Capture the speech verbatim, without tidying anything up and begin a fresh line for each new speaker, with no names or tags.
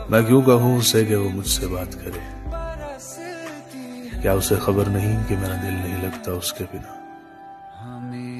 मैं क्यों कहूँ उसे कि वो मुझसे बात करे, क्या उसे खबर नहीं कि मेरा दिल नहीं लगता उसके बिना।